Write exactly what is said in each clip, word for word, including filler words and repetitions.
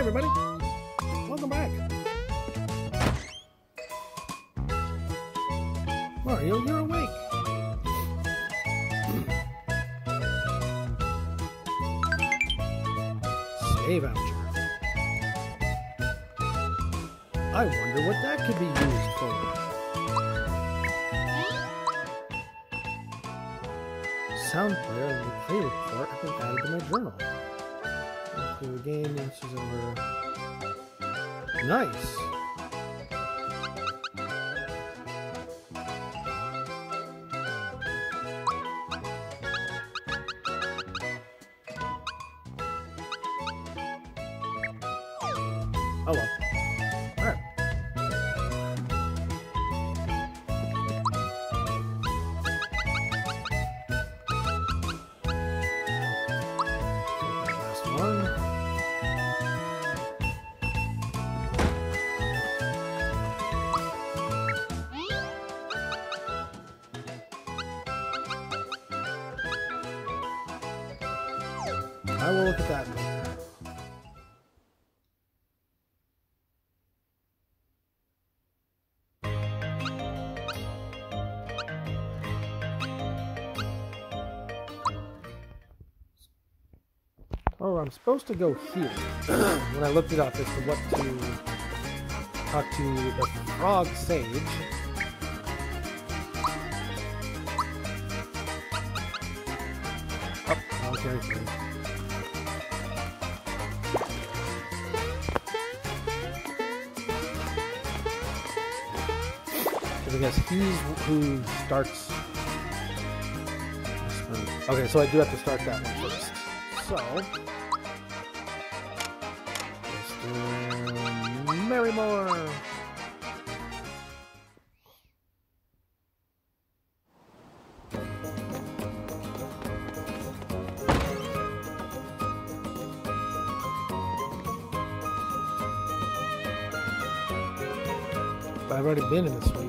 everybody. Welcome back. Mario, you're awake. Save voucher. I wonder what that could be used for. Sound player and the play report have been added to my journal. Through the game, answers that were nice. Oh well. Alright. Last one. I will look at that later. Oh, I'm supposed to go here. When I looked it up as to what to talk to the frog sage. Oh, okay, okay. I guess he's who starts. Okay, so I do have to start that one first. So, Mister Marrymore. I've already been in this suite.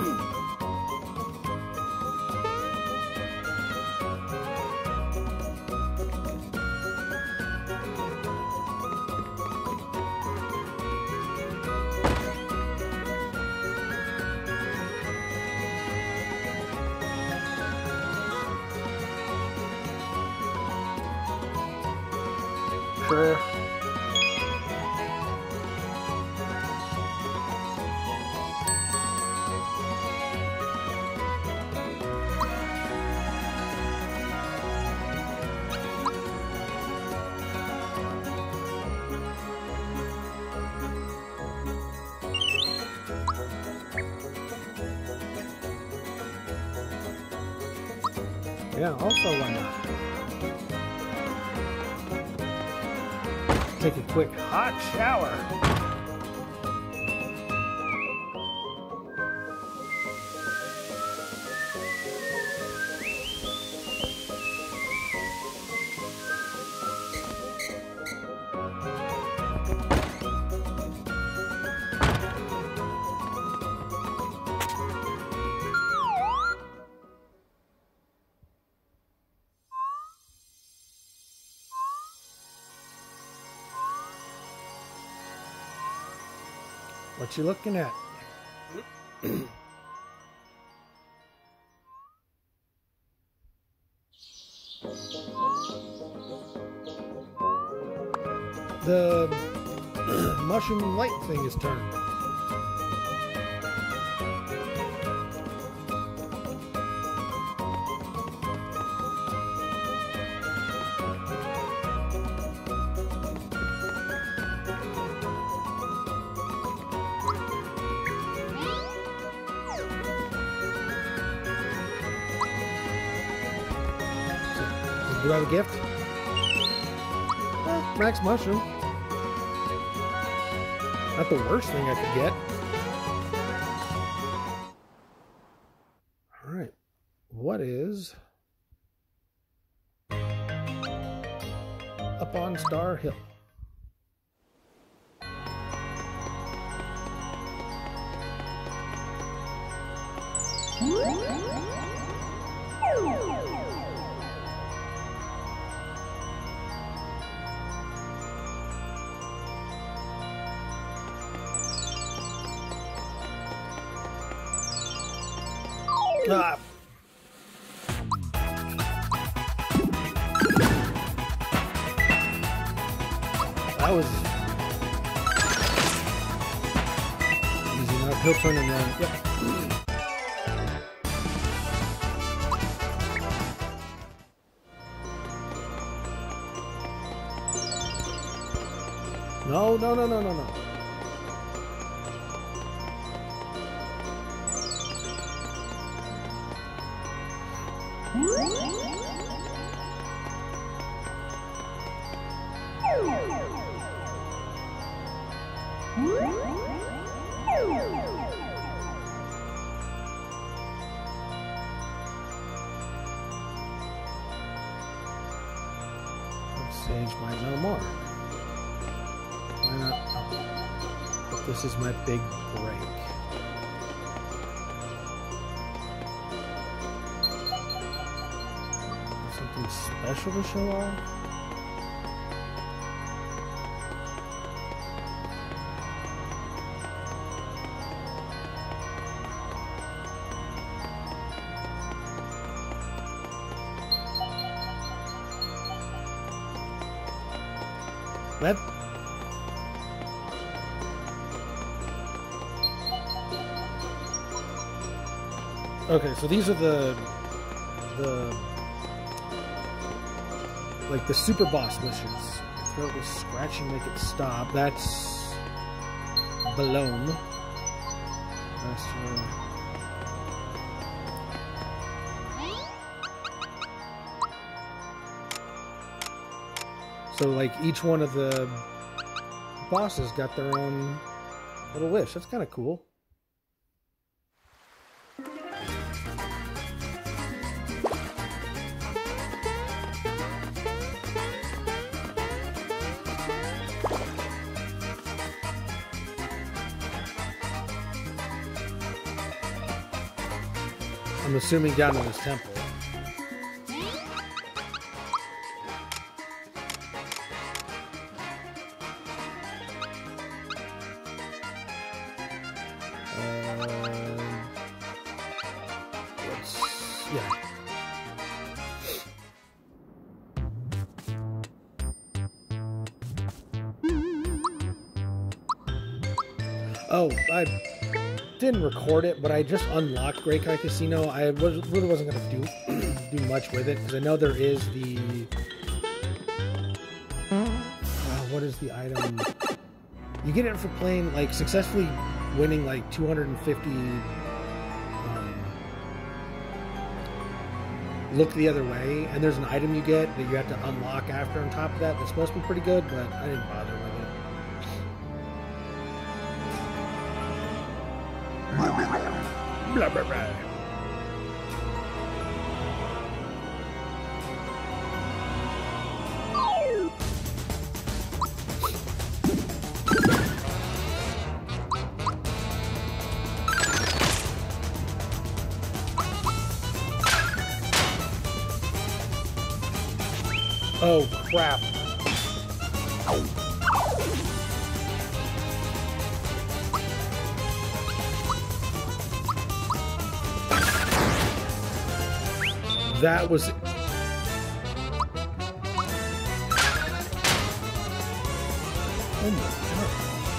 Sure. Yeah, also why not? Take a quick hot shower. What you looking at? The mushroom light thing is turned. Do I have a gift? Eh, Max Mushroom. Not the worst thing I could get. Alright. What is up on Star Hill? Ah. That was easy enough. He'll turn around. Yep. No, no, no, no, no, no. Sage might know more. Why not? Oh. But this is my big break. Something special to show off? That okay, so these are the the like the super boss missions. Throat was scratching, make it stop. That's Belome. That's uh, so like each one of the bosses got their own little wish. That's kind of cool. I'm assuming down in this temple. Yeah. Oh, I didn't record it, but I just unlocked Great Kai Casino. I was, really wasn't going to do do much with it, because I know there is the... Uh, what is the item? You get it for playing, like, successfully winning, like, two hundred fifty... Look the other way, and there's an item you get that you have to unlock after on top of that. That's supposed to be pretty good, but I didn't bother with it. Blah, blah, blah. Oh, crap. That was... Oh my God.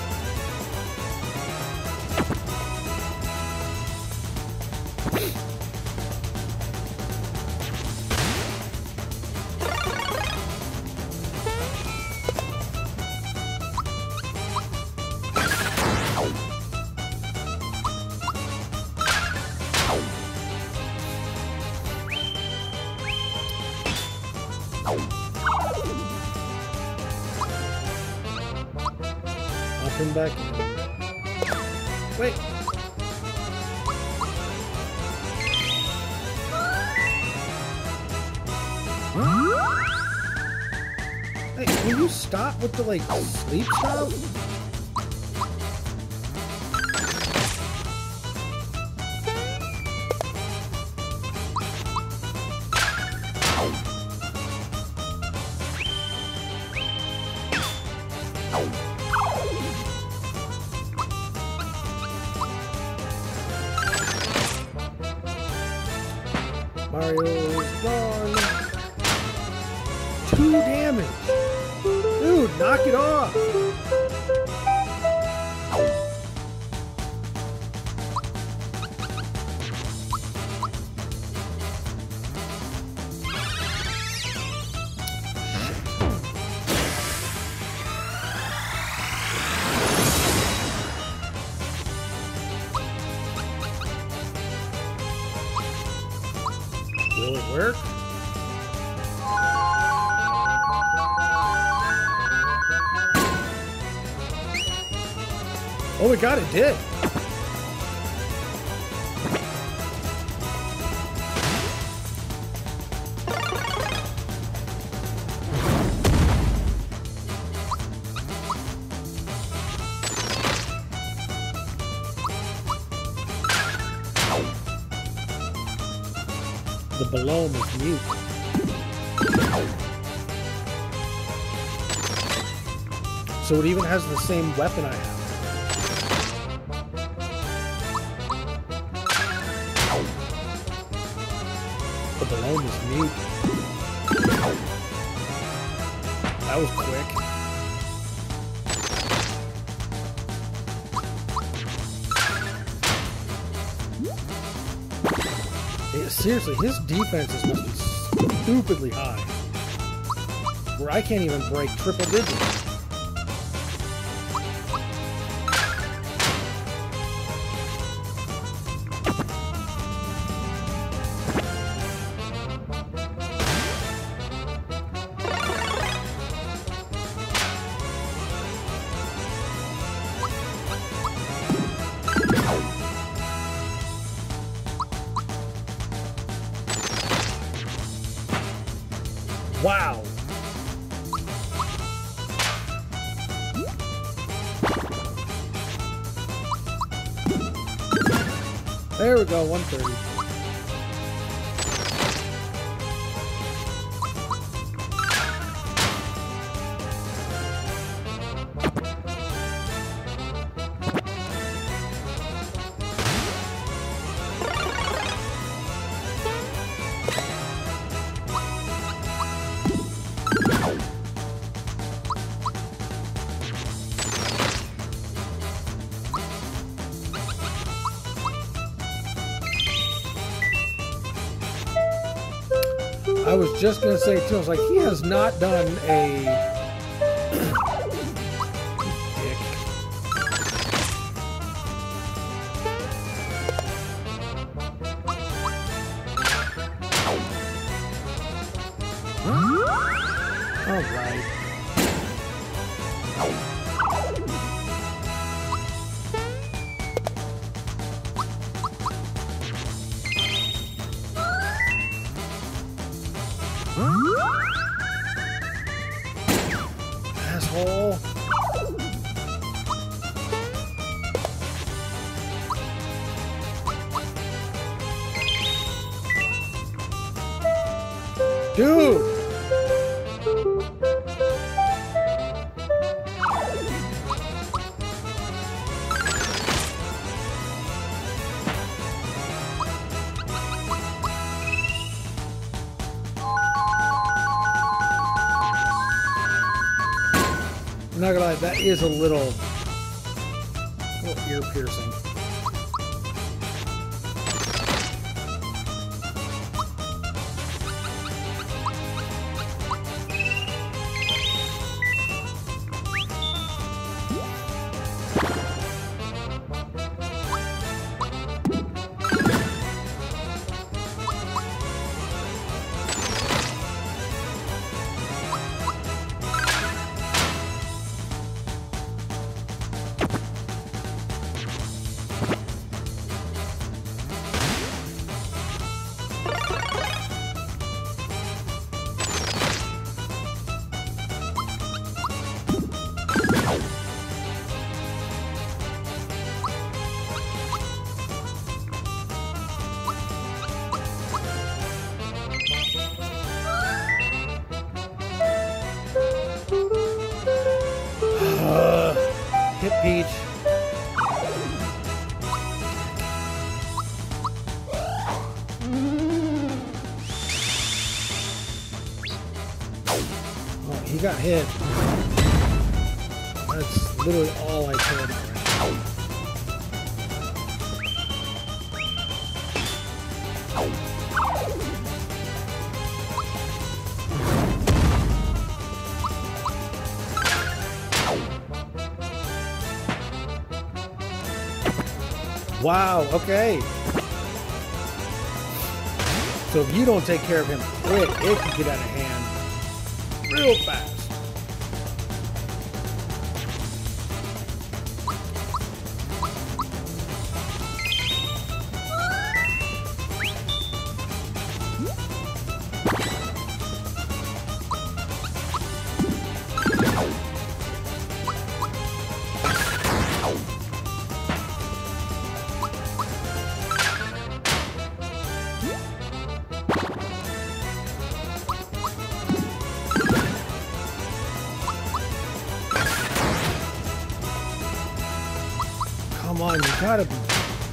I'll come back. Wait. Hey, can you stop with the, like, sleep stuff? Mario is gone. Two damage. Dude, knock it off. Will it work? Oh my god, it did! The Belome is mute. So it even has the same weapon I have. The Belome is mute. That was quick. Yeah, seriously, his defenses must be stupidly high. Where I can't even break triple digits. Wow! There we go, one thirty. I was just gonna say too, I was like, he has not done a dick. All right. Asshole. Dude. I'm not gonna lie, that is a little, little ear piercing. Hit Peach. he got hit. That's literally all I care about right now. Wow, okay. So if you don't take care of him quick, it can get out of hand real fast. Come on, you gotta be.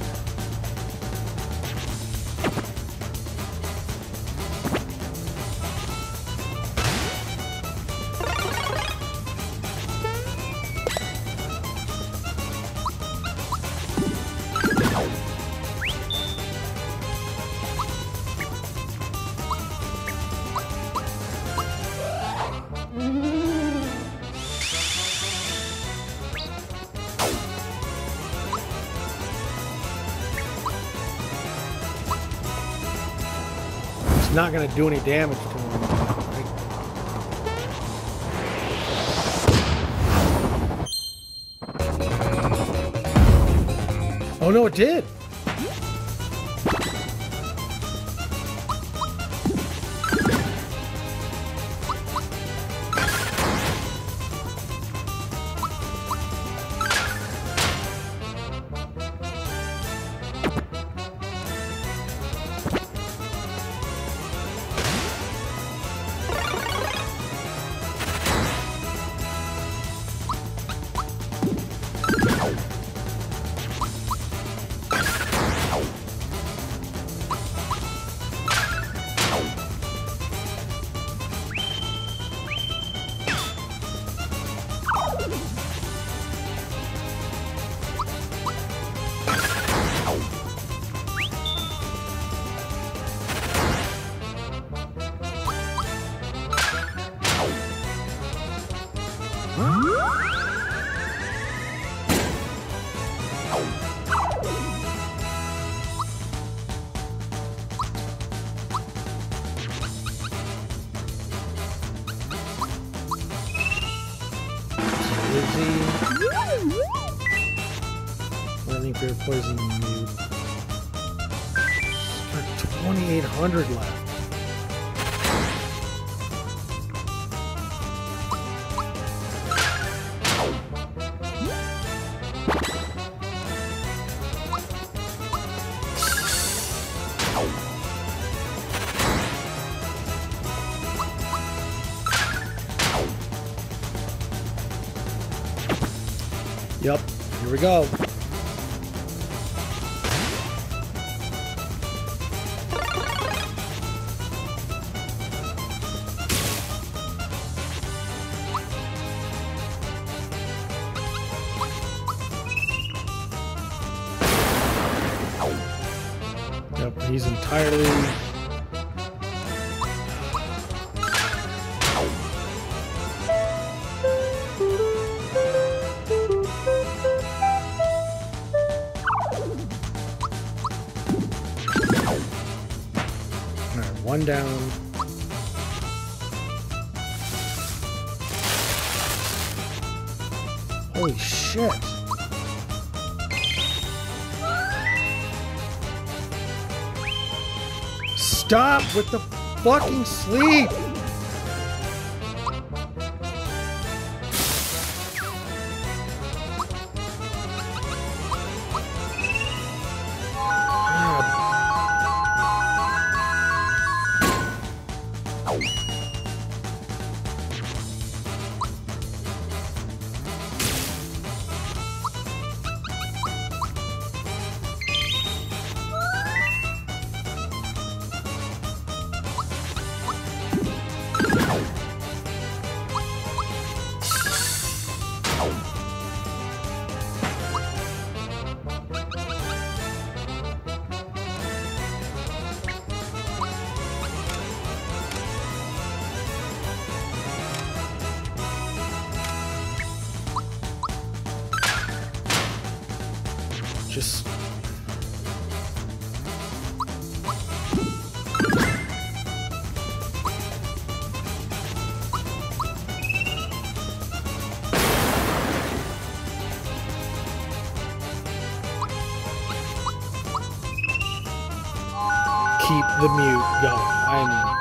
Not going to do any damage to him. Oh no, it did. Lightning Fear, Poison, and Mute. Got twenty-eight hundred left. Yep, here we go. Yep, he's entirely... One down. Holy shit. Stop with the fucking sleep. Just... keep the mute going. I'm...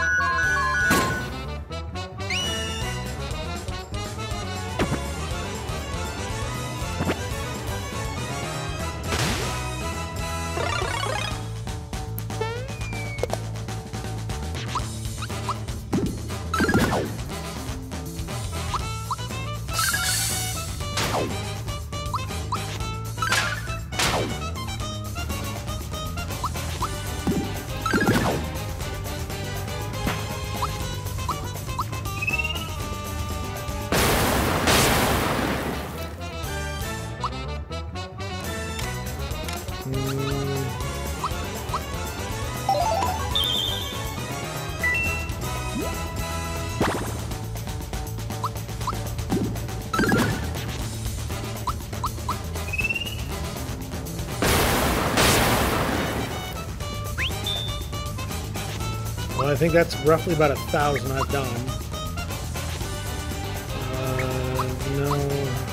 Well, I think that's roughly about a thousand I've done. Uh, no.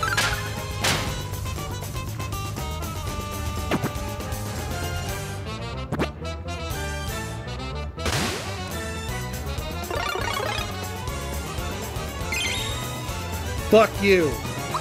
Fuck you!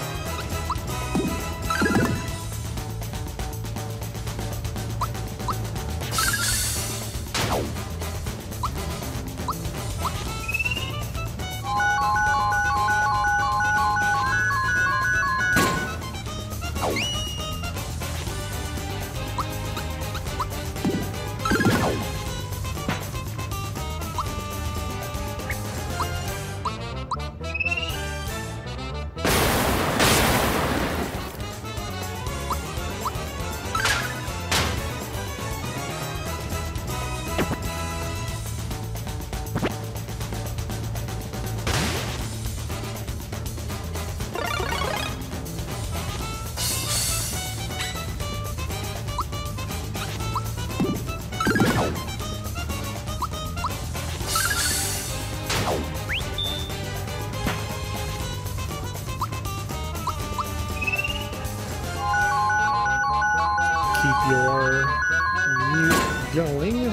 Keep your mute going.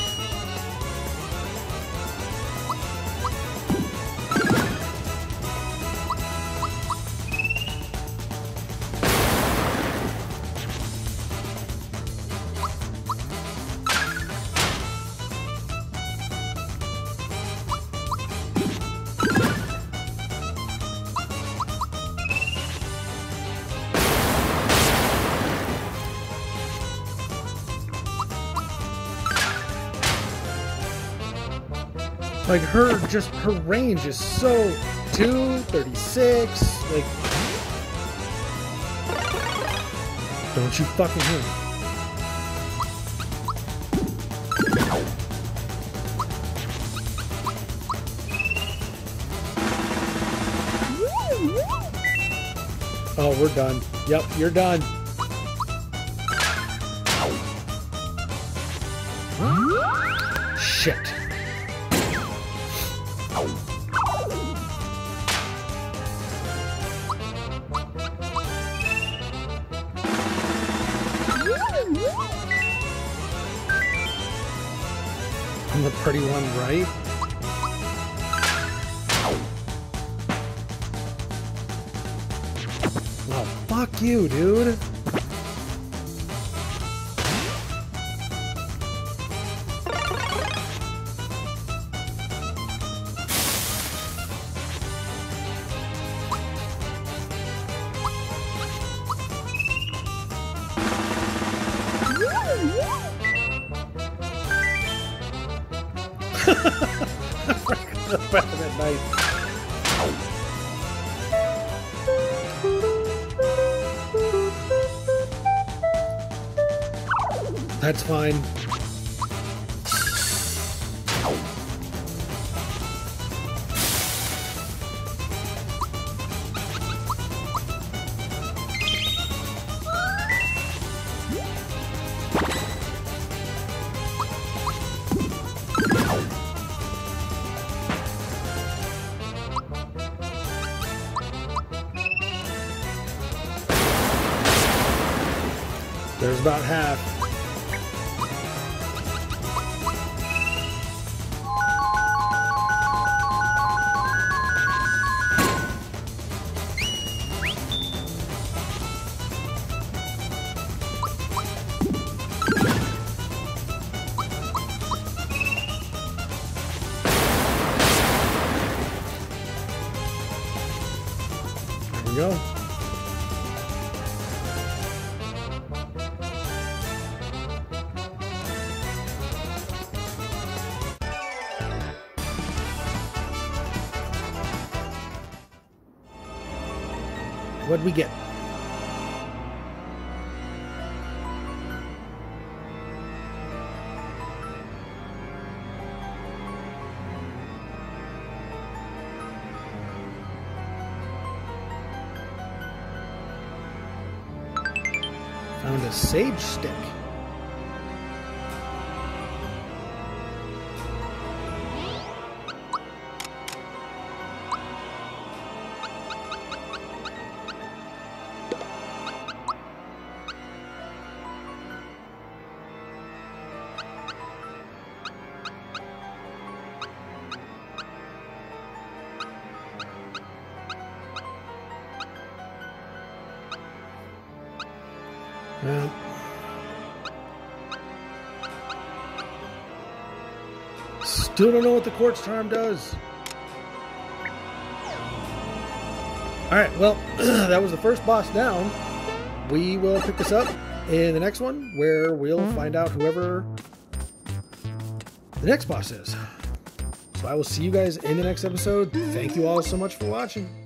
Like, her, just, her range is so... two, thirty-six, like... Don't you fucking hit me. Oh, we're done. Yep, you're done. Shit. I'm the pretty one, right? Oh, fuck you, dude. That night. That's fine. There's about half. There we go. What'd we get? Found a sage stick. Well, still don't know what the quartz charm does. Alright, well, that was the first boss down. We will pick this up in the next one, where we'll find out whoever the next boss is. So I will see you guys in the next episode. Thank you all so much for watching.